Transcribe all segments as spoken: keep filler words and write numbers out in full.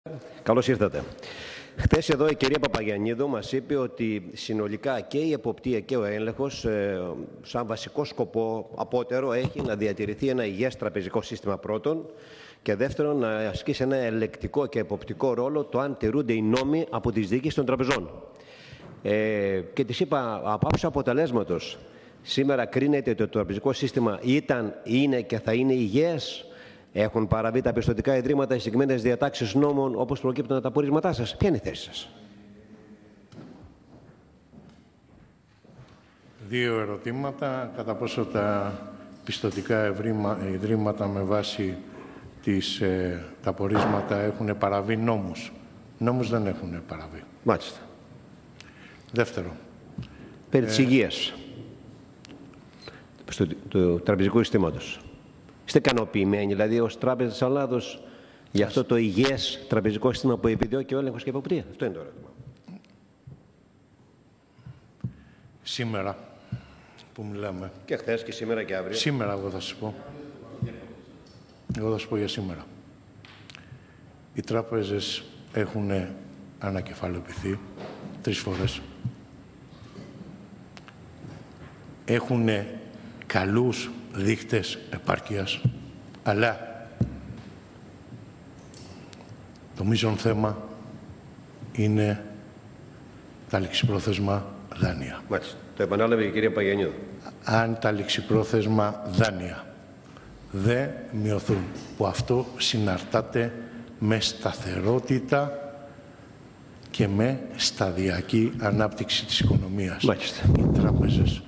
Καλώς ήρθατε. Χθες εδώ η κυρία Παπαγιαννίδου μας είπε ότι συνολικά και η εποπτεία και ο έλεγχος ε, σαν βασικό σκοπό απότερο έχει να διατηρηθεί ένα υγιές τραπεζικό σύστημα πρώτον και δεύτερον να ασκήσει ένα ελεκτικό και εποπτικό ρόλο το αν τηρούνται οι νόμοι από τις διοίκησεις των τραπεζών. Ε, και της είπα από άψη αποτελέσματος σήμερα κρίνεται ότι το τραπεζικό σύστημα ήταν, είναι και θα είναι υγιές. Έχουν παραβεί τα πιστωτικά ιδρύματα οι συγκεκριμένες διατάξεις νόμων όπως προκύπτουν από τα πορίσματά σας? Ποια είναι η θέση σας? Δύο ερωτήματα. Κατά πόσο τα πιστωτικά ιδρύματα με βάση τις, ε, τα πορίσματα έχουν παραβεί νόμους? Νόμους δεν έχουν παραβεί. Μάλιστα. Δεύτερο. Περί της ε... υγείας του, του τραπεζικού συστήματος. Είστε ικανοποιημένοι, δηλαδή, ως Τράπεζα της Ελλάδος, για αυτό το υγιές τραπεζικό σύστημα που επιδιώκει ο έλεγχος και η εποπτεία? Αυτό είναι το ερώτημα. Σήμερα που μιλάμε. Και χθες και σήμερα και αύριο. Σήμερα εγώ θα σας πω. Εγώ θα σας πω για σήμερα. Οι τράπεζες έχουν ανακεφαλαιοποιηθεί τρεις φορές. Έχουν καλούς δείχτες επάρκειας, αλλά το μείζον θέμα είναι τα ληξιπρόθεσμα δάνεια. Μάλιστα. Το επανάλαβε η κυρία Παγιαννίδου. Αν τα ληξιπρόθεσμα δάνεια δεν μειωθούν, που αυτό συναρτάται με σταθερότητα και με σταδιακή ανάπτυξη της οικονομίας. Μάλιστα. Οι τράπεζες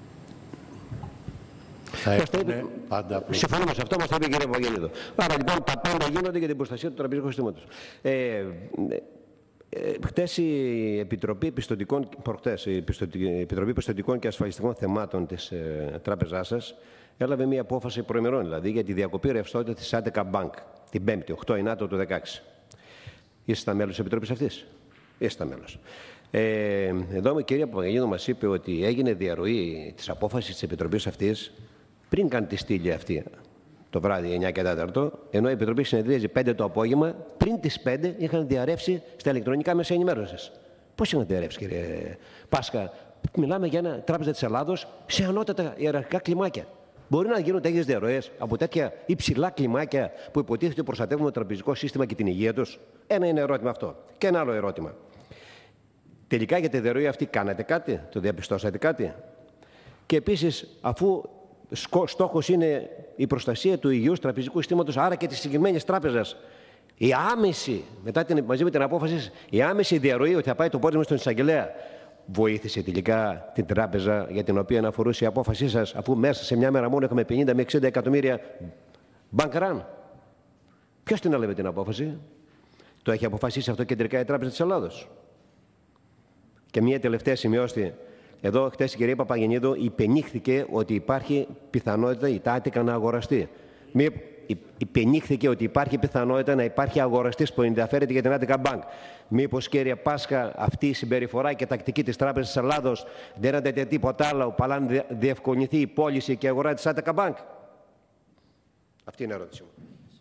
θα έχουν πάντα. Συμφωνούμε σε αυτό, μας το είπε η κυρία Παπαγιαννίδου. Άρα λοιπόν τα πάντα γίνονται για την προστασία του τραπεζικού συστήματος. Ε, ε, χτες η Επιτροπή Πιστωτικών, προχτές, η Επιτροπή Πιστωτικών και Ασφαλιστικών Θεμάτων της ε, τράπεζάς σας έλαβε μια απόφαση προημερών, δηλαδή για τη διακοπή ρευστότητα της Attica Bank την Πέμπτη, οκτώ Ινάτου του δεκαέξι. Είστε μέλος της Επιτροπής αυτής? Είστε μέλος. Ε, εδώ η κυρία Παπαγιαννίδου μας είπε ότι έγινε διαρροή της απόφασης της Επιτροπής αυτής πριν καν τη στείλει αυτή το βράδυ εννιά και τέταρτο, ενώ η Επιτροπή συνεδρίαζε πέντε το απόγευμα, πριν τις πέντε είχαν διαρρεύσει στα ηλεκτρονικά μέσα ενημέρωσης. Πώς είχαν διαρρεύσει, κύριε Πάσχα? Μιλάμε για ένα Τράπεζα της Ελλάδος σε ανώτατα ιεραρχικά κλιμάκια. Μπορεί να γίνουν τέτοιες διαρροές από τέτοια υψηλά κλιμάκια που υποτίθεται προστατεύουν το τραπεζικό σύστημα και την υγεία τους? Ένα είναι ερώτημα αυτό. Και ένα άλλο ερώτημα. Τελικά για τη διαρροή αυτή κάνατε κάτι? Το διαπιστώσατε κάτι? Και επίσης, αφού στόχος είναι η προστασία του υγιούς τραπεζικού συστήματος, άρα και της συγκεκριμένης τράπεζας, η άμεση, μετά την, μαζί με την απόφαση, η άμεση διαρροή ότι θα πάει το πόρισμα στον εισαγγελέα, βοήθησε τελικά την τράπεζα για την οποία αναφορούσε η απόφασή σας, αφού μέσα σε μια μέρα μόνο έχουμε πενήντα με εξήντα εκατομμύρια bank run? Ποιος την έλαβε την απόφαση? Το έχει αποφασίσει αυτό κεντρικά η Τράπεζα της Ελλάδος? Και μια τελευταία σημειώστη. Εδώ χτες η κυρία Παπαγιαννίδου υπενήχθηκε ότι υπάρχει πιθανότητα η Attica να αγοραστεί. Μη, υπενήχθηκε ότι υπάρχει πιθανότητα να υπάρχει αγοραστής που ενδιαφέρεται για την Attica Bank. Μήπως, κύριε Πάσχα, αυτή η συμπεριφορά και τακτική της Τράπεζας της Ελλάδος δεν είναι τίποτα άλλο παρά να διευκολυνθεί η πώληση και η αγορά της Attica Bank? Αυτή είναι η ερώτηση μου.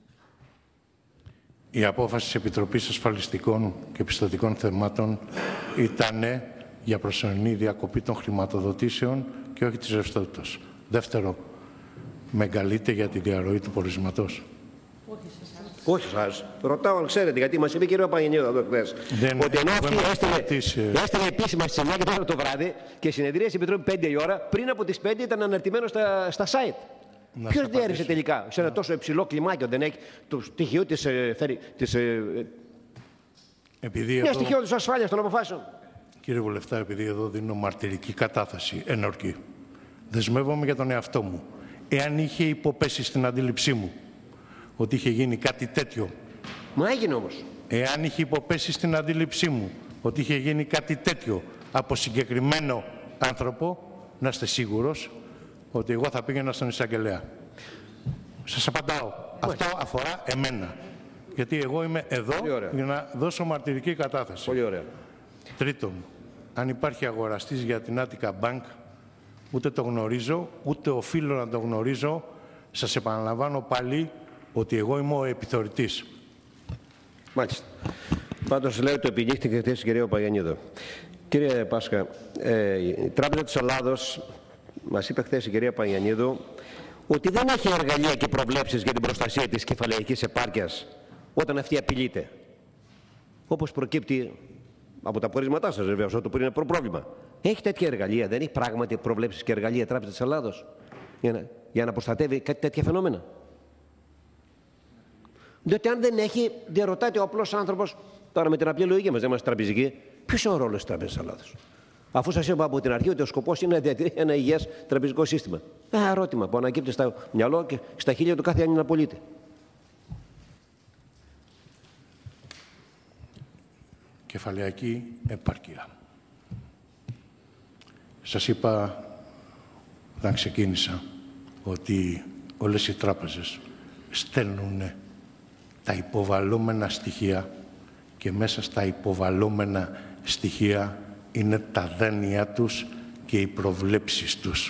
Η απόφαση της Επιτροπής Ασφαλιστικών και Πιστωτικών Θεμάτων ήταν για προσωρινή διακοπή των χρηματοδοτήσεων και όχι της ρευστότητας. Δεύτερο, μεγαλύτερη για τη διαρροή του πορισματός. Όχι σας. Ρωτάω αν ξέρετε, γιατί μας είπε η κυρία Παπαγιαννίδου εδώ χθες ότι ενώ αυτή έστειλε, έστειλε επίσημα στις εννιά και τέταρτο το βράδυ και συνεδρίασε η Επιτροπή πέντε η ώρα, πριν από τις πέντε ήταν αναρτημένο στα, στα site. Ποιος διέρευσε τελικά σε ένα τόσο υψηλό κλιμάκιο? Δεν έχει το στοιχείο της, ε, της, ε, Επειδή μια εδώ... στοιχείο της ασφάλειας των αποφάσεων. Κύριε Βουλευτά, επειδή εδώ δίνω μαρτυρική κατάθεση ενορκή, δεσμεύομαι για τον εαυτό μου. Εάν είχε υποπέσει στην αντίληψή μου ότι είχε γίνει κάτι τέτοιο. Μα έγινε όμως. Εάν είχε υποπέσει στην αντίληψή μου ότι είχε γίνει κάτι τέτοιο από συγκεκριμένο άνθρωπο, να είστε σίγουρος ότι εγώ θα πήγαινα στον εισαγγελέα. Σας απαντάω. Αυτό αφορά εμένα. Γιατί εγώ είμαι εδώ για να δώσω μαρτυρική κατάθεση. Πολύ ωραία. Τρίτον, αν υπάρχει αγοραστής για την Attica Bank, ούτε το γνωρίζω, ούτε οφείλω να το γνωρίζω. Σας επαναλαμβάνω πάλι ότι εγώ είμαι ο επιθεωρητής. Μάλιστα. Πάντως λέει το επινύχθηκε χθες η κυρία Παγιαννίδου. Κύριε Πάσχα, ε, η Τράπεζα της Ελλάδος, μας είπε χθες η κυρία Παγιαννίδου, ότι δεν έχει εργαλεία και προβλέψεις για την προστασία της κεφαλαιακής επάρκειας όταν αυτή απειλείται. Όπως προκύπτει από τα πορίσματά σας, βεβαίως, αυτό που είναι πρόβλημα. Έχει τέτοια εργαλεία, δεν έχει πράγματι προβλέψεις και εργαλεία η Τράπεζα της Ελλάδος για να, για να προστατεύει κάτι τέτοια φαινόμενα? Διότι αν δεν έχει, διαρωτάται ο απλός άνθρωπος, τώρα με την απλή λογική μας, δεν είμαστε τραπεζικοί, ποιος είναι ο ρόλος της Τράπεζας της Ελλάδος? Αφού σας είπα από την αρχή ότι ο σκοπός είναι να διατηρεί ένα υγιές τραπεζικό σύστημα. Ένα ερώτημα που ανακύπτει στο μυαλό και στα χείλια του κάθε Έλληνα πολίτη. Κεφαλαιακή επάρκεια. Σας είπα όταν ξεκίνησα ότι όλες οι τράπεζες στέλνουν τα υποβαλλόμενα στοιχεία και μέσα στα υποβαλλόμενα στοιχεία είναι τα δάνειά τους και οι προβλέψεις τους.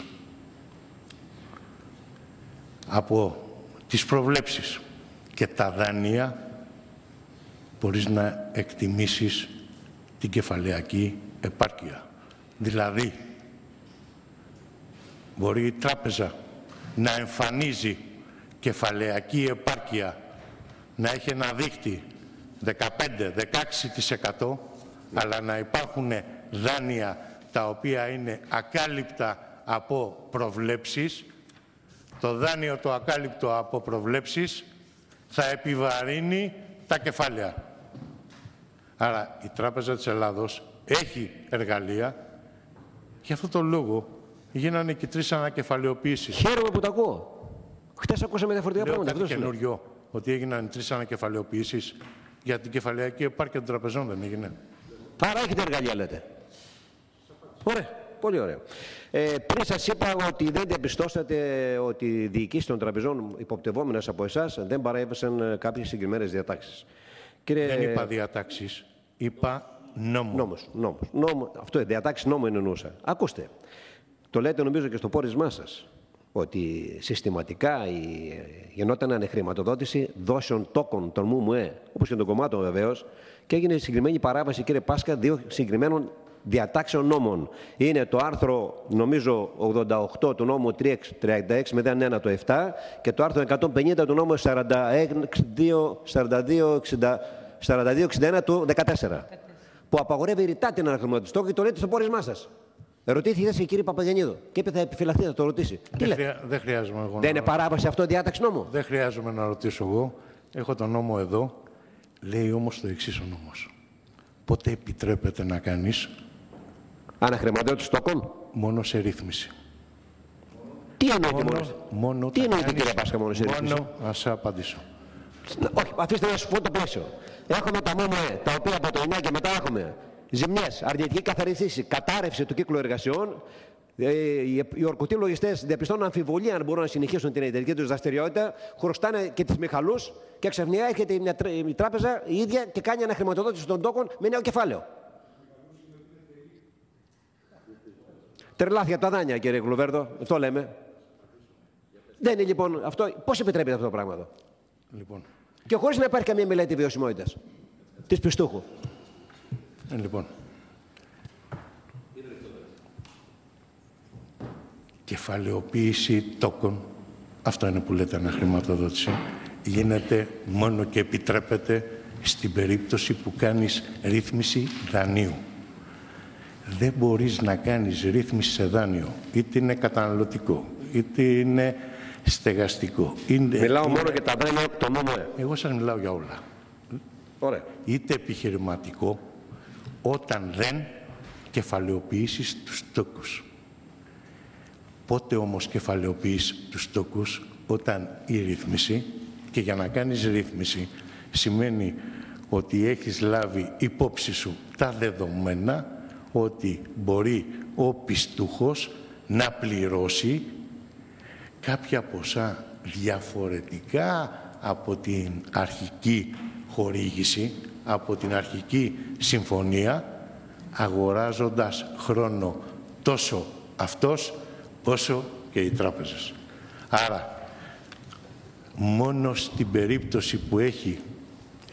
Από τις προβλέψεις και τα δάνεια μπορείς να εκτιμήσεις την κεφαλαιακή επάρκεια. Δηλαδή, μπορεί η τράπεζα να εμφανίζει κεφαλαιακή επάρκεια, να έχει ένα δείκτη δεκαπέντε με δεκαέξι τοις εκατό, αλλά να υπάρχουν δάνεια τα οποία είναι ακάλυπτα από προβλέψεις. Το δάνειο το ακάλυπτο από προβλέψεις θα επιβαρύνει τα κεφάλαια. Άρα η Τράπεζα της Ελλάδος έχει εργαλεία. Γι' αυτό το λόγο γίνανε και τρεις ανακεφαλαιοποιήσεις. Χαίρομαι που τα ακούω. Χτες ακούσαμε διαφορετικά Λέω πράγματα. κάτι καινούριο, ότι έγιναν τρεις ανακεφαλαιοποιήσεις για την κεφαλαιακή επάρκεια των τραπεζών, δεν έγινε? Άρα έχετε εργαλεία, λέτε. Ωραία. Πολύ ωραία. Ε, πριν σας είπα ότι δεν διαπιστώσατε ότι οι διοικήσεις των τραπεζών υποπτευόμενες από εσάς δεν παραέβησαν κάποιες συγκεκριμένες διατάξεις. Κύριε... Δεν είπα διατάξεις, είπα νόμο. Νόμος, νόμος. Νόμο, αυτό, διατάξεις νόμου εννοούσα. Ακούστε, το λέτε νομίζω και στο πόρισμά σας, ότι συστηματικά η, γινόταν ανεχρηματοδότηση δόσεων τόκων των ΜΜΕ, όπως και των κομμάτων βεβαίως, και έγινε συγκεκριμένη παράβαση, κύριε Πάσκα, δύο συγκεκριμένων διατάξεων νόμων. Είναι το άρθρο, νομίζω, ογδόντα οκτώ του νόμου τριάντα έξι μηδέν ένα το επτά και το άρθρο εκατόν πενήντα του νόμου σαράντα δύο εξήντα ένα του δεκατέσσερα, που απαγορεύει ρητά την αναχρηματοδότηση τόκων, και το λέτε στο πόρισμά σας. Ρωτήθηκε η κυρία Παπαγιαννίδου και είπε θα επιφυλαχθεί, θα το ρωτήσει. Δεν, χρειά, δεν χρειάζομαι εγώ. Δεν είναι παράβαση αυτό διάταξη νόμου? Δεν χρειάζομαι να ρωτήσω εγώ. Έχω τον νόμο εδώ. Λέει όμως το εξής ο νόμος. Πότε επιτρέπεται να κάνεις αναχρηματοδότηση τόκων? Μόνο σε ρύθμιση. Τι εννοείται μόνο, μόνο, μόνο τι εννοείται κύριε Πάσκα μόνο σε ρύθμιση? Μόνο, ας σε απαντήσω. Όχι, αφήστε να σου πω το πλαίσιο. Έχουμε τα ΜΜΕ, τα οποία από το εννιά και μετά έχουμε ζημιές, αρνητική καθαριστήση, κατάρρευση του κύκλου εργασιών. Οι ορκωτοί λογιστές διαπιστώνουν αμφιβολία αν μπορούν να συνεχίσουν την εταιρική τους δραστηριότητα, χρωστάνε και τις μιχαλούς και ξαφνικά έρχεται η τράπεζα η ίδια και κάνει αναχρηματοδότηση των τόκων με νέο κεφάλαιο. Τρελάθια τα δάνεια, κύριε Γλουβέρδο, αυτό λέμε. Δεν είναι λοιπόν αυτό. Πώς επιτρέπεται αυτό το πράγμα εδώ? Λοιπόν. Και χωρίς να υπάρχει καμία μελέτη βιωσιμότητας της πιστούχου. Ε, λοιπόν. Κεφαλαιοποίηση τόκων, αυτό είναι που λέτε αναχρηματοδότηση, γίνεται μόνο και επιτρέπεται στην περίπτωση που κάνεις ρύθμιση δανείου. Δεν μπορείς να κάνεις ρύθμιση σε δάνειο, είτε είναι καταναλωτικό, είτε είναι στεγαστικό. Είναι, Μιλάω είναι... μόνο για τα δάνεια το ΜΜΕ. Εγώ σας μιλάω για όλα. Ωραία. Είτε επιχειρηματικό, όταν δεν κεφαλαιοποιήσεις τους τόκους. Πότε όμως κεφαλαιοποιείς τους τόκους? Όταν η ρύθμιση, και για να κάνεις ρύθμιση σημαίνει ότι έχεις λάβει υπόψη σου τα δεδομένα ότι μπορεί ο πιστούχος να πληρώσει κάποια ποσά διαφορετικά από την αρχική χορήγηση, από την αρχική συμφωνία, αγοράζοντας χρόνο τόσο αυτός όσο και οι τράπεζες. Άρα, μόνο στην περίπτωση που έχει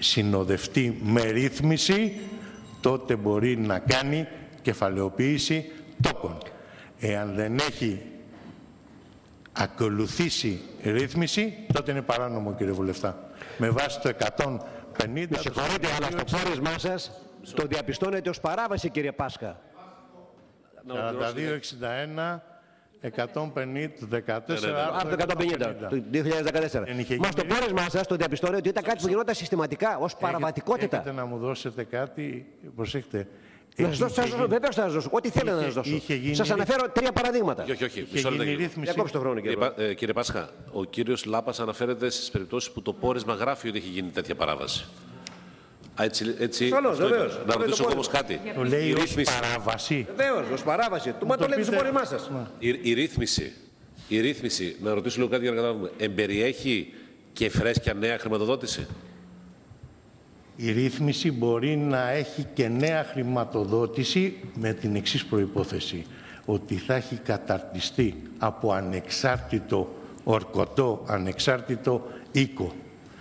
συνοδευτεί με ρύθμιση, τότε μπορεί να κάνει κεφαλαιοποίηση τόκων. Εάν δεν έχει ακολουθήσει ρύθμιση, τότε είναι παράνομο, κύριε Βουλευτά. Με βάση το εκατόν πενήντα... Με συγχωρείτε, αλλά στο πόρισμά σας το διαπιστώνετε ως παράβαση, κύριε Πάσχα. σαράντα δύο εξήντα ένα εκατόν πενήντα δεκατέσσερα Από το εκατόν πενήντα του δύο χιλιάδες δεκατέσσερα. Μα στο πόρισμά σας το διαπιστώνετε ότι ήταν κάτι που γινόταν συστηματικά, ως παραβατικότητα. Έχετε να μου δώσετε κάτι, προσέχτε. Να σας δώσω, βεβαίως θα σας δώσω, ό,τι θέλω να σας δώσω. Σας αναφέρω τρία παραδείγματα. Όχι, όχι, Είχε γίνει ρύθμιση. Διακόψτε το χρόνο, κύριε Κύριε, ε, κύριε Πάσχα, ο κύριος Λάπας αναφέρεται στις περιπτώσεις που το πόρισμα γράφει ότι έχει γίνει τέτοια παράβαση. Έτσι, έτσι, Καλώς, αυτό βεβαίως. είναι. Να ρωτήσω εγώ όμως κάτι. Το λέει Η ως ρύθμιση, παράβαση. Βεβαίως, ως παράβαση. Μα το λέτε στο πόρισμά σας. η, η, ρύθμιση, η ρύθμιση, να ρωτήσω λίγο κάτι για να καταλάβουμε, εμπεριέχει και φρέσκια νέα χρηματοδότηση. Η ρύθμιση μπορεί να έχει και νέα χρηματοδότηση με την εξής προϋπόθεση, ότι θα έχει καταρτιστεί από ανεξάρτητο ορκωτό, ανεξάρτητο οίκο,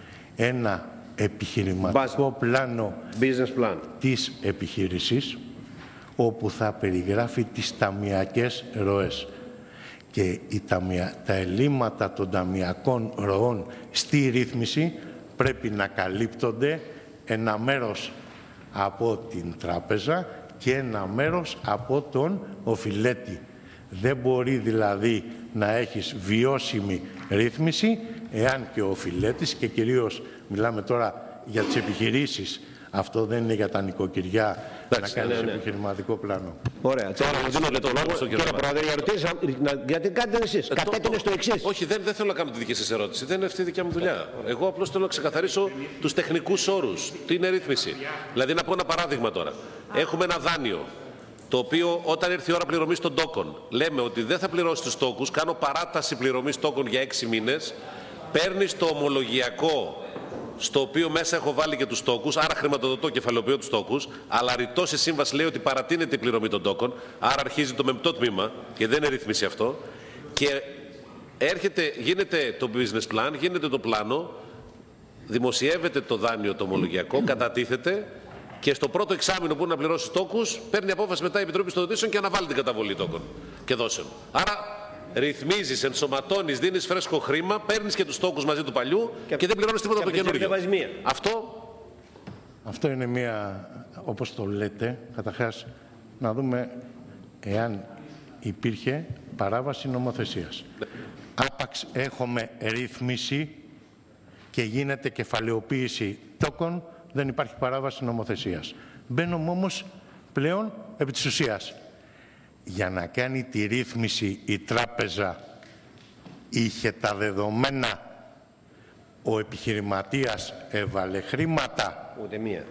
ένα επιχειρηματικό πλάνο Business plan. της επιχείρησης, όπου θα περιγράφει τις ταμιακές ροές. Και οι ταμια... τα ελλείμματα των ταμιακών ροών στη ρύθμιση πρέπει να καλύπτονται ένα μέρος από την τράπεζα και ένα μέρος από τον οφειλέτη. Δεν μπορεί δηλαδή να έχεις βιώσιμη ρύθμιση εάν και ο οφειλέτης, και κυρίως μιλάμε τώρα για τις επιχειρήσεις, αυτό δεν είναι για τα νοικοκυριά, να κάνεις ναι, ναι. επιχειρηματικό πλάνο. Ωραία. Τώρα να δίνω το λόγο στον κύριο Πρόεδρε για ερωτήσεις, γιατί κάνετε εσείς. Κατέτεινε στο εξής. Όχι, δεν, δεν θέλω να κάνω τη δική σας ερώτηση. Δεν είναι αυτή η δικιά μου δουλειά. Εγώ απλώς θέλω να ξεκαθαρίσω τους τεχνικούς όρους. Τι είναι ρύθμιση. Δηλαδή, να πω ένα παράδειγμα τώρα. Έχουμε ένα δάνειο, το οποίο όταν έρθει η ώρα πληρωμής των τόκων, λέμε ότι δεν θα πληρώσει τους τόκους, κάνω παράταση πληρωμής τόκων για έξι μήνες, παίρνεις το ομολογιακό, στο οποίο μέσα έχω βάλει και τους τόκους, άρα χρηματοδοτώ, κεφαλαιοποιώ τους τόκους, αλλά ρητός η σύμβαση λέει ότι παρατείνεται η πληρωμή των τόκων, άρα αρχίζει το μεμπτό τμήμα, και δεν είναι ρύθμιση αυτό, και έρχεται, γίνεται το business plan, γίνεται το πλάνο, δημοσιεύεται το δάνειο το ομολογιακό, κατατίθεται, και στο πρώτο εξάμηνο που είναι να πληρώσει τόκους, παίρνει απόφαση μετά η Επιτροπή Πιστοδοτήσεων και αναβάλει την καταβολή τόκων και δόσεων. Άρα ρυθμίζεις, ενσωματώνεις, δίνεις φρέσκο χρήμα, παίρνεις και τους τόκους μαζί του παλιού και, και δεν πληρώνεις τίποτα από το καινούργιο. Αυτό... Αυτό είναι μία, όπως το λέτε, καταρχάς να δούμε εάν υπήρχε παράβαση νομοθεσίας. Ναι. Άπαξ έχουμε ρύθμιση και γίνεται κεφαλαιοποίηση τόκων, δεν υπάρχει παράβαση νομοθεσίας. Μπαίνουμε όμως πλέον επί της ουσίας. Για να κάνει τη ρύθμιση η τράπεζα είχε τα δεδομένα, ο επιχειρηματίας έβαλε χρήματα. Ούτε μία.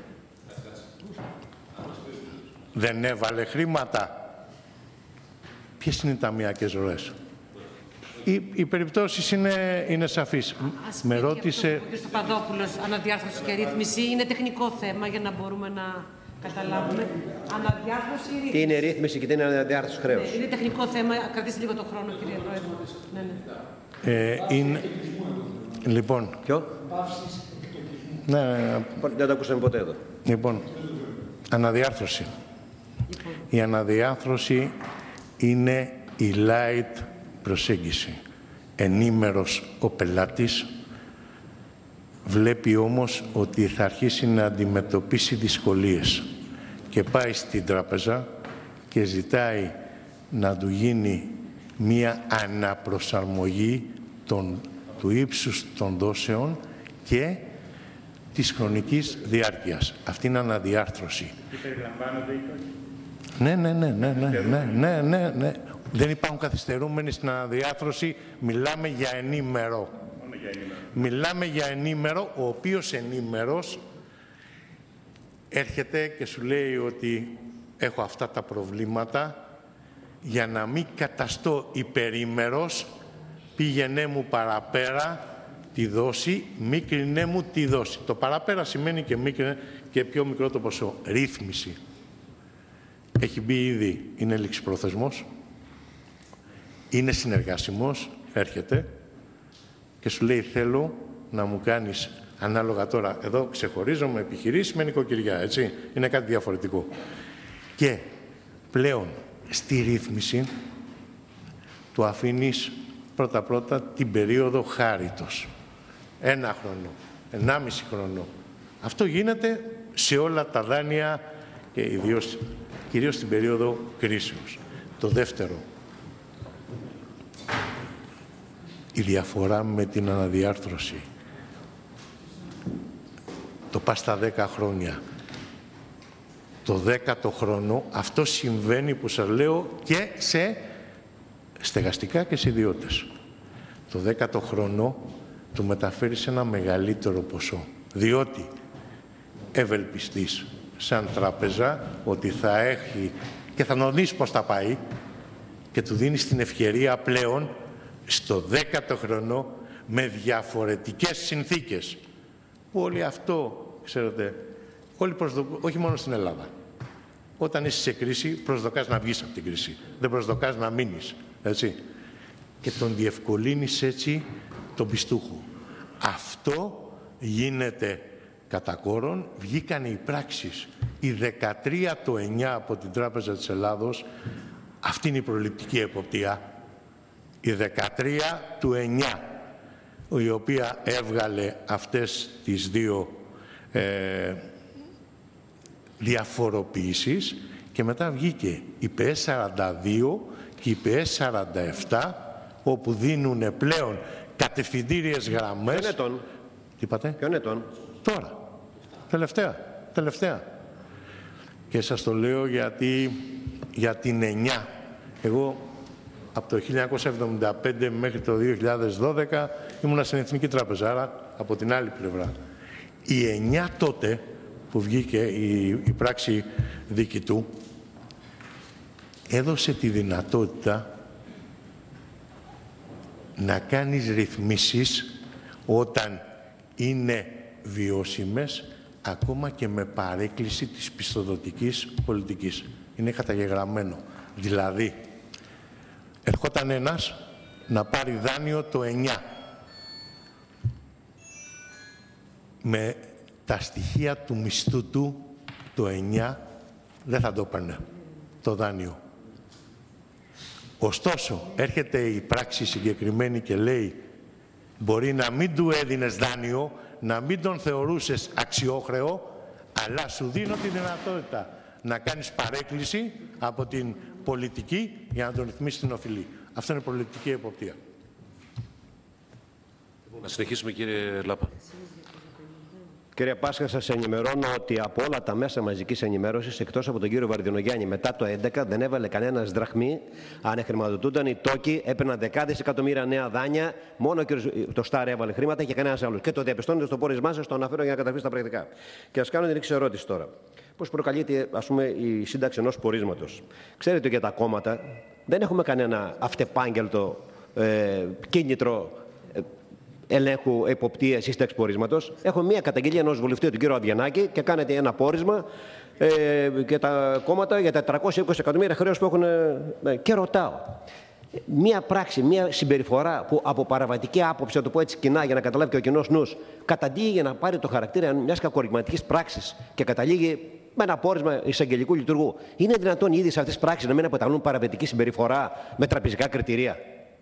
Δεν έβαλε χρήματα. Ποιες είναι οι ταμιακές ροές. Οι, οι περιπτώσεις είναι, είναι σαφείς. Με ρώτησε... Ο κ. Παπαδόπουλος, αναδιάρθρωση και ρύθμιση, είναι τεχνικό θέμα για να μπορούμε να καταλάβουμε. Αναδιάρθρωση ή ρύθμιση. Τι είναι ρύθμιση και τι είναι αναδιάρθρωση χρέους. Ναι, είναι τεχνικό θέμα. Κρατήστε λίγο το χρόνο, κύριε Πρόεδρε. Ναι, ναι. Ε, είναι... Λοιπόν... Ποιο? Ναι, δεν το ακούσαμε ποτέ εδώ. Λοιπόν, αναδιάρθρωση. Λοιπόν. Η αναδιάρθρωση είναι η light προσέγγιση. Ενήμερος ο πελάτης, βλέπει όμως ότι θα αρχίσει να αντιμετωπίσει δυσκολίες και πάει στην τράπεζα και ζητάει να του γίνει μία αναπροσαρμογή των, του ύψους των δόσεων και της χρονικής διάρκειας. Αυτή είναι αναδιάρθρωση. Τι περιλαμβάνονται ή όχι? Ναι, ναι, ναι, ναι, ναι, ναι, ναι, ναι, ναι. Δεν υπάρχουν καθυστερούμενοι στην αναδιάρθρωση. Μιλάμε για ενήμερο. Για ενήμερο. Μιλάμε για ενήμερο, ο οποίος ενήμερος έρχεται και σου λέει ότι έχω αυτά τα προβλήματα, για να μην καταστώ υπερήμερος, πήγαινέ μου παραπέρα τη δόση, μίκρινέ μου τη δόση. Το παραπέρα σημαίνει και, μίκρινε, και πιο μικρό το ποσό. Ρύθμιση. Έχει μπει ήδη, είναι ληξιπρόθεσμος, είναι συνεργάσιμος, έρχεται και σου λέει θέλω να μου κάνεις Ανάλογα τώρα, εδώ ξεχωρίζουμε επιχειρήσεις με νοικοκυριά, έτσι. Είναι κάτι διαφορετικό. Και πλέον στη ρύθμιση του αφήνεις πρώτα-πρώτα την περίοδο χάριτος. Ένα χρόνο, ενάμιση χρόνο. Αυτό γίνεται σε όλα τα δάνεια και ιδίως, κυρίως στην περίοδο κρίσεως. Το δεύτερο, η διαφορά με την αναδιάρθρωση. Το πας στα δέκα χρόνια. Το δέκατο χρόνο αυτό συμβαίνει που σας λέω και σε στεγαστικά και σε ιδιώτες. Το δέκατο χρόνο του μεταφέρεις ένα μεγαλύτερο ποσό. Διότι ευελπιστείς σαν τράπεζα ότι θα έχει και θα νομίζεις πώς θα πάει και του δίνεις την ευκαιρία πλέον στο δέκατο χρόνο με διαφορετικές συνθήκες. Που όλοι αυτό, ξέρετε, όλοι προσδοκ... όχι μόνο στην Ελλάδα. Όταν είσαι σε κρίση, προσδοκάς να βγεις από την κρίση. Δεν προσδοκάς να μείνεις, έτσι. Και τον διευκολύνεις έτσι τον πιστούχο. Αυτό γίνεται κατά κόρον. Βγήκαν οι πράξεις. Η δεκατρία το εννιά από την Τράπεζα της Ελλάδος. Αυτή είναι η προληπτική εποπτεία. Η δεκατρία του εννιά. Η οποία έβγαλε αυτές τις δύο ε, διαφοροποιήσεις και μετά βγήκε η ΠΕ σαράντα δύο και η ΠΕ σαράντα επτά όπου δίνουν πλέον κατευθυντήριες γραμμές. Ποιον ετών? Τι είπατε? Ποιον ετών? Τώρα. Τελευταία. Τελευταία. Και σας το λέω γιατί για την εννιά. Εγώ από το χίλια εννιακόσια εβδομήντα πέντε μέχρι το δύο χιλιάδες δώδεκα ήμουνα στην Εθνική Τράπεζα, άρα από την άλλη πλευρά. Η εννιά τότε που βγήκε η, η πράξη διοικητού έδωσε τη δυνατότητα να κάνεις ρυθμίσεις όταν είναι βιώσιμες ακόμα και με παρέκκληση της πιστοδοτικής πολιτικής. Είναι καταγεγραμμένο. Δηλαδή, ερχόταν ένας να πάρει δάνειο το εννιά. Με τα στοιχεία του μισθού του το εννιά δεν θα το έπαιρνε το δάνειο. Ωστόσο, έρχεται η πράξη συγκεκριμένη και λέει μπορεί να μην του έδινες δάνειο, να μην τον θεωρούσες αξιόχρεο, αλλά σου δίνω τη δυνατότητα να κάνεις παρέκκληση από την πολιτική για να τον ρυθμίσει την οφειλή. Αυτό είναι προληπτική εποπτεία. Να συνεχίσουμε, κύριε Λάπα. Κύριε Πάσχα, σας ενημερώνω ότι από όλα τα μέσα μαζικής ενημέρωσης, εκτός από τον κύριο Βαρδινογιάννη, μετά το έντεκα δεν έβαλε κανένας δραχμή. Αν χρηματοδοτούνταν οι τόκοι, έπαιρναν δεκάδες εκατομμύρια νέα δάνεια. Μόνο το Στάρ έβαλε χρήματα και κανένας άλλος. Και το διαπιστώνετε στο πόρισμά σας, το αναφέρω για να καταφύγει στα πρακτικά. Και ας κάνω την εξής ερώτηση τώρα. Πώς προκαλείται, ας πούμε, η σύνταξη ενός πορίσματος? Ξέρετε ότι για τα κόμματα δεν έχουμε κανένα αυτεπάγγελτο ε, κίνητρο ελέγχου εποπτείας ή σύνταξη πορίσματος. Έχω μία καταγγελία ενός βουλευτή, τον κύριο Αβγενάκη, και κάνετε ένα πόρισμα ε, και τα κόμματα για τα τριακόσια είκοσι εκατομμύρια χρέος που έχουν. Ε, και ρωτάω, μία πράξη, μία συμπεριφορά που από παραβατική άποψη, να το πω έτσι κοινά για να καταλάβει και ο κοινός νους, καταντήγει για να πάρει το χαρακτήρα μιας κακορυγματικής πράξης και καταλήγει με ένα πόρισμα εισαγγελικού λειτουργού. Είναι δυνατόν ήδη σε αυτές τις πράξεις να μην αποτελούν παραβατική συμπεριφορά με τραπεζικά κριτήρια?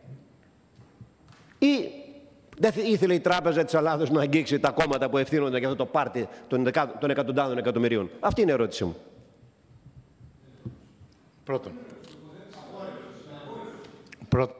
Ή δεν ήθελε η Τράπεζα της Ελλάδος να αγγίξει τα κόμματα που ευθύνονται για αυτό το πάρτι των, των εκατοντάδων εκατομμυρίων? Αυτή είναι η ερώτησή μου. Πρώτον. Πρώτον.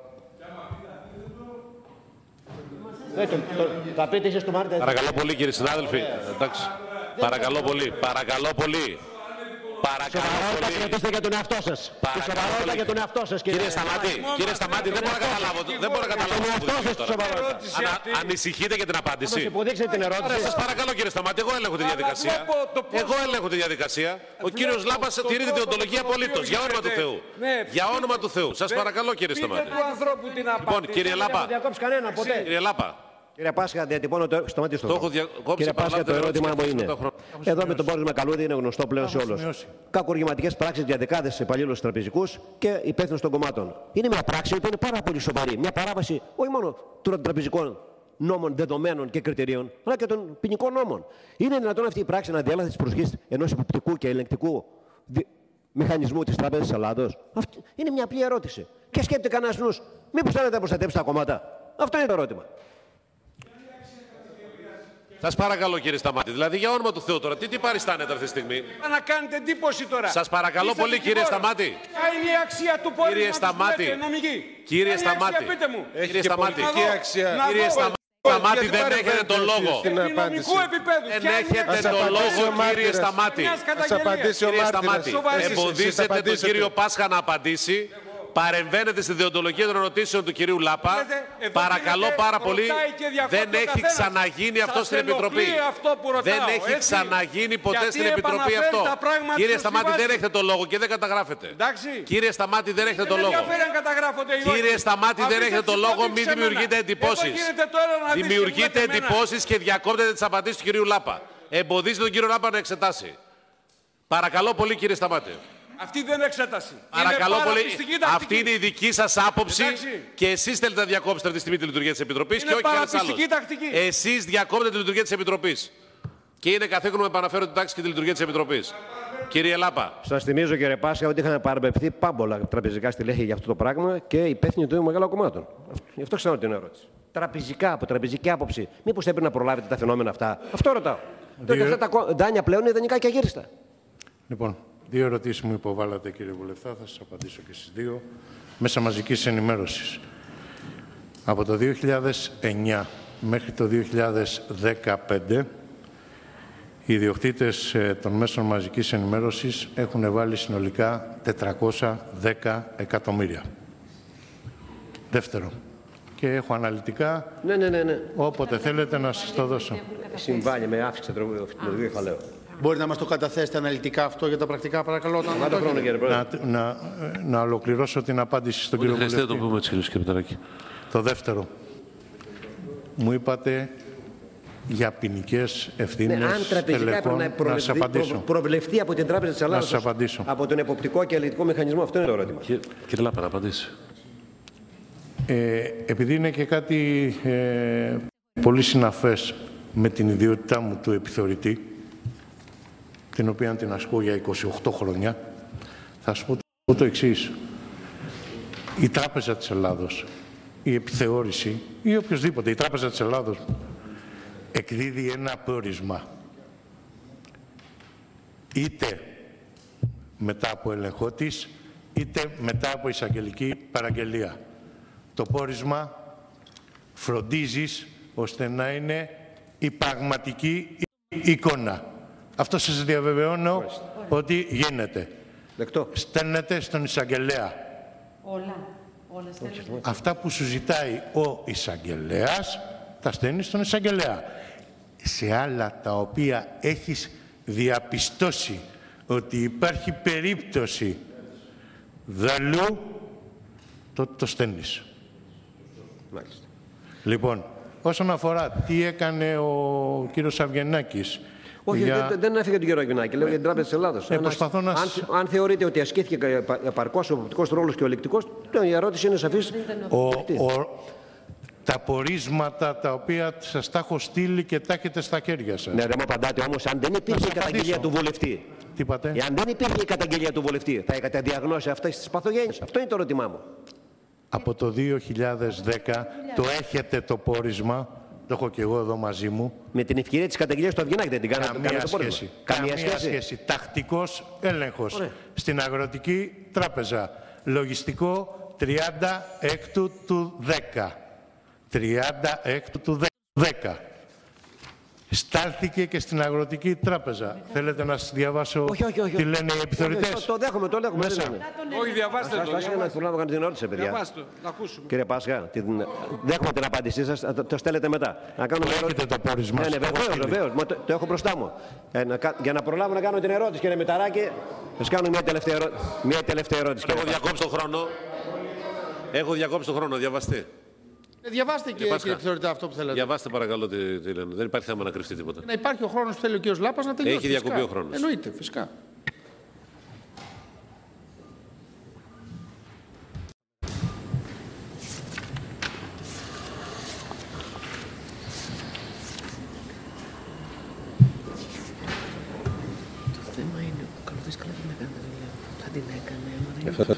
Θα πείτε εσείς το Μάρτιο. Παρακαλώ πολύ, κύριε συνάδελφοι. Εντάξει. Παρακαλώ πολύ. Παρακαλώ πολύ. Παρακαλώ Σοβαρότητα πολύ. κρατήστε για τον εαυτό σας. Και σοβαρότητα για τον εαυτό σας. Κύριε Σταμάτη, κύριε Σταμάτη, δεν μπορώ να καταλάβω. Δεν μπορώ να καταλάβω. Ανησυχείτε για την απάντηση. Υποδείξτε την ερώτηση. Σας παρακαλώ, κύριε Σταμάτη, εγώ έλεγχω τη διαδικασία. Εγώ έλεγχω τη διαδικασία. Ο κύριος Λάμπας τηρεί τη δεοντολογία απολύτως. Για όνομα του Θεού. Για όνομα του Θεού. Σας παρακαλώ, κύριε Σταμάτη. Λοιπόν, κύριε Λάπα. Κύριε Λάπα. Κύριε Πάσχα, διατυπώνω το. Σταματήστε το. έχω διακόψει. Κύριε Πάσχα, το ερώτημα μου είναι. Εδώ με τον πόρισμα καλούδι είναι γνωστό πλέον σε όλους. Κακουργηματικές πράξεις για δεκάδες υπαλλήλους τραπεζικούς και υπεύθυνους των κομμάτων. Είναι μια πράξη που είναι πάρα πολύ σοβαρή. Μια παράβαση όχι μόνο των τραπεζικών νόμων δεδομένων και κριτηρίων, αλλά και των ποινικών νόμων. Είναι δυνατόν αυτή η πράξη να διέλαβε τη προσοχή ενός υποπτικού και ελεγκτικού μηχανισμού της Τράπεζας της Ελλάδος? Αυτή είναι μια απλή ερώτηση. Και σκέπτεται κανένας νους, μήπως θέλετε να προστατεύσει τα κόμματα? Αυτό είναι το ερώτημα. Σας παρακαλώ, κύριε Σταμάτη, δηλαδή για όνομα του Θεού τώρα, τι, τι παριστάνετε αυτή τη στιγμή? Να κάνετε εντύπωση τώρα. Σας παρακαλώ Είστε πολύ, δικηγόρος. κύριε Σταμάτη. Ποια είναι η αξία του πόρου? Κύριε Σταμάτη. Κύριε Σταμάτη. Κύριε Σταμάτη. αξία. Κύριε Σταμάτη, δεν έχετε τον λόγο. Επινομικού επίπεδου. Δεν έχετε τον λόγο, κύριε Σταμάτη. Κύριε Σταμάτη, εμποδίσετε τον κύριο Πάσχα να απαντήσει. Παρεμβαίνετε στη διοντολογία των ερωτήσεων του κυρίου Λάπα. Παρακαλώ πάρα πολύ. Δεν έχει ξαναγίνει αυτό στην Επιτροπή. Δεν έχει ξαναγίνει ποτέ στην Επιτροπή αυτό. Κύριε Σταμάτη, δεν έχετε το λόγο και δεν καταγράφετε. Κύριε Σταμάτη, δεν έχετε το λόγο. Κύριε Σταμάτη, δεν έχετε το λόγο. Μην δημιουργείτε εντυπώσεις. Δημιουργείτε εντυπώσεις και διακόπτετε τις απαντήσεις του κυρίου Λάπα. Εμποδίζετε τον κύριο Λάπα να εξετάσει. Παρακαλώ πολύ, κύριε Σταμάτη. Αυτή δεν είναι εξέταση. Παρακαλώ είναι πολύ. Αυτή είναι η δική σας άποψη. Εντάξει. Και εσείς θέλετε να διακόψετε αυτή τη στιγμή τη λειτουργία της Επιτροπής και όχι κανένας άλλος. Εσείς διακόπτετε τη λειτουργία της Επιτροπής. Και είναι καθήκον να επαναφέρω την τάξη και τη λειτουργία της Επιτροπής. Κύριε Λάπα. Σας θυμίζω, κύριε Πάσχα, ότι είχαν παραπευθεί πάμπολα τραπεζικά στελέχη για αυτό το πράγμα και υπεύθυνοι των μεγάλων κομμάτων. Γι' αυτό ξανά την ερώτηση. Τραπεζικά, από τραπεζική άποψη, μήπως έπρεπε να προλάβετε τα φαινόμενα αυτά? Αυτό ρωτάω. Διότι αυτά τα δάνεια πλέον είναι ιδανικά και αγύριστα. Λοιπόν. Δύο ερωτήσεις μου υποβάλλατε, κύριε Βουλευτά, θα σας απαντήσω και στις δύο. Μέσα μαζικής ενημέρωσης. Από το δύο χιλιάδες εννιά μέχρι το δύο χιλιάδες δεκαπέντε, οι ιδιοκτήτες των μέσων μαζικής ενημέρωσης έχουν βάλει συνολικά τετρακόσια δέκα εκατομμύρια. Δεύτερο. Και έχω αναλυτικά, ναι, ναι, ναι, ναι. όποτε θέλετε να σας το δώσω. Συμβάλλει με αύξηση του κεφαλαίου. Μπορεί να μας το καταθέσετε αναλυτικά αυτό για τα πρακτικά, παρακαλώ? Να, το χρόνο, κύριε να, να, να ολοκληρώσω την απάντηση στον κύριο Βουλευτή. Το πούμε έτσι, κύριε Πετράκη. Το δεύτερο. Μου είπατε για ποινικές ευθύνες, ναι, αν τραπεζικά πρέπει να, να σας απαντήσω. προβλεφθεί από την Τράπεζα της Ελλάδας, να σας απαντήσω. Από τον εποπτικό και ελεγκτικό μηχανισμό, αυτό είναι το ερώτημα. Κύριε, κύριε Λάπα, να απαντήσει. Ε, επειδή είναι και κάτι ε, πολύ συναφές με την ιδιότητά μου του επιθεωρητή, την οποία την ασκώ για είκοσι οκτώ χρόνια, θα σας πω το εξής. Η Τράπεζα της Ελλάδος, η επιθεώρηση ή οποιοδήποτε, η Τράπεζα της Ελλάδος εκδίδει ένα πόρισμα είτε μετά από έλεγχό της, είτε μετά από εισαγγελική παραγγελία. Το πόρισμα φροντίζεις ώστε να είναι η πραγματική εικόνα. Αυτό σας διαβεβαιώνω Ορίστε. ότι γίνεται. Δεκτό. Στέλνετε στον εισαγγελέα. Όλα. Όλα στέλνετε. Αυτά που σου ζητάει ο εισαγγελέας, τα στέλνει στον εισαγγελέα. Σε άλλα τα οποία έχεις διαπιστώσει ότι υπάρχει περίπτωση δαλού, τότε το στέλνεις. Μάλιστα. Λοιπόν, όσον αφορά τι έκανε ο κύριος Αυγενάκης. Όχι, για... δεν, δεν έφυγε τον κύριο Αυγενάκη, λέω για την Τράπεζα της Ελλάδος. Ε, προσπαθώ να... αν, αν θεωρείτε ότι ασκήθηκε επαρκώς ο οπτικός ρόλος και ο ελεκτικός, η ερώτηση είναι σαφής. Ο, ο, τα πορίσματα τα οποία σας τα έχω στείλει και τα έχετε στα χέρια σας. Ναι, δεν μου απαντάτε όμως, αν δεν υπήρχε η καταγγελία του βουλευτή. Τι είπατε? Εάν δεν υπήρχε η καταγγελία του βουλευτή, θα είχατε διαγνώσει αυτές τις παθογένειες. Αυτό είναι το ερώτημά μου. Από το δύο χιλιάδες δέκα το έχετε το πόρισμα, το έχω και εγώ εδώ μαζί μου. Με την ευκαιρία της καταγγελίας του Αυγενάκη δεν την κάνατε? Καμία σχέση. Καμία σχέση. σχέση. Τακτικός έλεγχος. Ωραία. Στην Αγροτική Τράπεζα. Λογιστικό τριάντα έκτου του δέκα. τριάντα έκτου του δέκα. Στάλθηκε και στην Αγροτική Τράπεζα. Θέλετε να σας διαβάσω όχι, όχι, όχι, τι λένε οι επιθεωρητές? Το, το δέχομαι, το δέχομαι. Μέσα. Όχι, διαβάστε το. Ας να προλάβω να κάνω την ερώτηση, παιδιά. Διαβάστε το, να ακούσουμε. Κύριε Πάσχα, την... δέχομαι την απάντησή σας, το, το στέλνετε μετά. Να κάνω μια ερώτηση. Το πόρισμα. Ναι, ναι, βεβαίως, βεβαίως. Το, το έχω μπροστά μου. Ε, να, για να προλάβω να κάνω την ερώτηση, κύριε Μηταράκη, θα σας κάνω μια τελευταία, ερώ... μια τελευταία ερώτηση. Έχω διακόψει τον χρόνο. Έχω διακόψει τον χρόνο, διαβαστεί. Ε, διαβάστε και, κύριε επιθεωρητά, αυτό που θέλετε. Διαβάστε παρακαλώ τι, τι λένε. Δεν υπάρχει θέμα να κρυφτεί τίποτα. Να υπάρχει ο χρόνος που θέλει ο κύριος Λάπας να τελειώσει. Έχει διακοπεί ο χρόνος. Εννοείται, φυσικά. Καλό δύσκολα την έκανε, θα την έκανε.